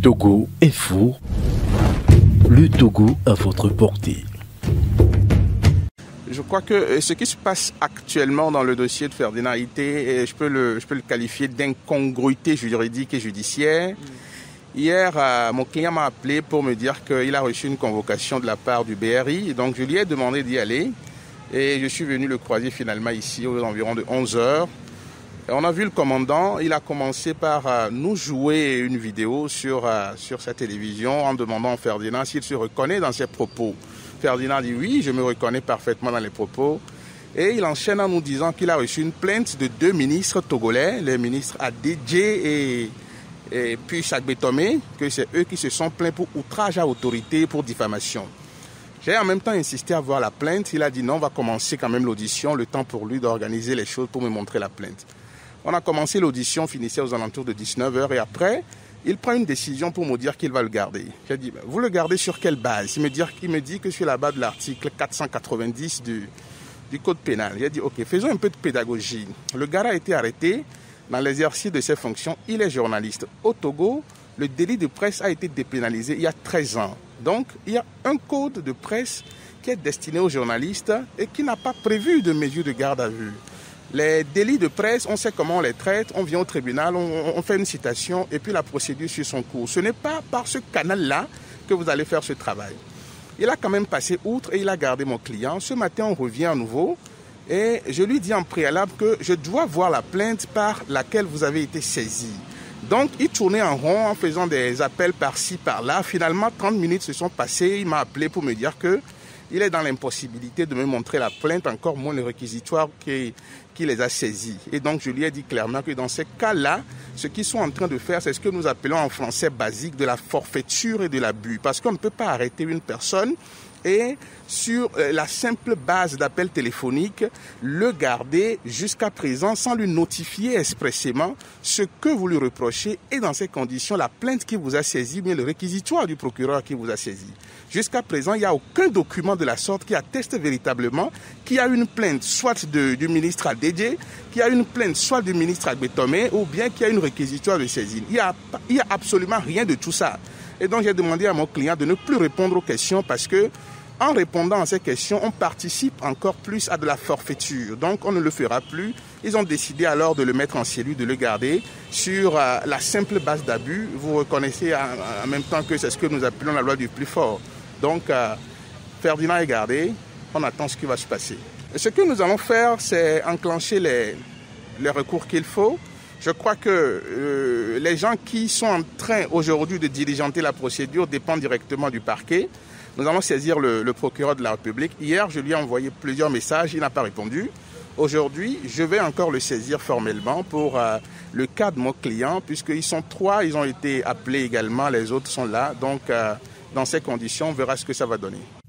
Togo Info, le Togo à votre portée. Je crois que ce qui se passe actuellement dans le dossier de Ferdinand Ité, je peux le qualifier d'incongruité juridique et judiciaire. Hier, mon client m'a appelé pour me dire qu'il a reçu une convocation de la part du BRI. Donc, je lui ai demandé d'y aller. Et je suis venu le croiser finalement ici aux environs de 11 heures. Et on a vu le commandant. Il a commencé par nous jouer une vidéo sur sa télévision en demandant à Ferdinand s'il se reconnaît dans ses propos. Ferdinand dit oui, je me reconnais parfaitement dans les propos. Et il enchaîne en nous disant qu'il a reçu une plainte de 2 ministres togolais, les ministres Adedje et puis Sagbé Tomé, que c'est eux qui se sont plaints pour outrage à autorité, pour diffamation. J'ai en même temps insisté à voir la plainte. Il a dit non, on va commencer quand même l'audition, le temps pour lui d'organiser les choses pour me montrer la plainte. On a commencé l'audition, finissait aux alentours de 19h et après, il prend une décision pour me dire qu'il va le garder. J'ai dit, vous le gardez sur quelle base? Il me dit que sur la base de l'article 490 du Code pénal. J'ai dit, ok, faisons un peu de pédagogie. Le gars a été arrêté dans l'exercice de ses fonctions. Il est journaliste. Au Togo, le délit de presse a été dépénalisé il y a 13 ans. Donc, il y a un code de presse qui est destiné aux journalistes et qui n'a pas prévu de mesures de garde à vue. Les délits de presse, on sait comment on les traite, on vient au tribunal, on fait une citation et puis la procédure suit son cours. Ce n'est pas par ce canal-là que vous allez faire ce travail. Il a quand même passé outre et il a gardé mon client. Ce matin, on revient à nouveau et je lui dis en préalable que je dois voir la plainte par laquelle vous avez été saisi. Donc, il tournait en rond en faisant des appels par-ci, par-là. Finalement, 30 minutes se sont passées. Il m'a appelé pour me dire qu'il est dans l'impossibilité de me montrer la plainte, encore moins le réquisitoire qui les a saisis. Et donc, je lui ai dit clairement que dans ces cas-là, ce qu'ils sont en train de faire, c'est ce que nous appelons en français basique de la forfaiture et de l'abus. Parce qu'on ne peut pas arrêter une personne et sur la simple base d'appel téléphonique, le garder jusqu'à présent sans lui notifier expressément ce que vous lui reprochez et dans ces conditions, la plainte qui vous a saisi, mais le réquisitoire du procureur qui vous a saisi. Jusqu'à présent, il n'y a aucun document de la sorte qui atteste véritablement qu'il y a une plainte soit du ministre Adedje, qu'il y a une plainte soit du ministre Sagbé Tomé ou bien qu'il y a une réquisitoire de saisine. Il y a absolument rien de tout ça. Et donc, j'ai demandé à mon client de ne plus répondre aux questions parce que en répondant à ces questions, on participe encore plus à de la forfaiture. Donc, on ne le fera plus. Ils ont décidé alors de le mettre en cellule, de le garder sur la simple base d'abus. Vous reconnaissez en même temps que c'est ce que nous appelons la loi du plus fort. Donc, Ferdinand est gardé. On attend ce qui va se passer. Et ce que nous allons faire, c'est enclencher les recours qu'il faut. Je crois que les gens qui sont en train aujourd'hui de diligenter la procédure dépendent directement du parquet. Nous allons saisir le procureur de la République. Hier, je lui ai envoyé plusieurs messages, il n'a pas répondu. Aujourd'hui, je vais encore le saisir formellement pour le cas de mon client, puisqu'ils sont 3, ils ont été appelés également, les autres sont là. Donc, dans ces conditions, on verra ce que ça va donner.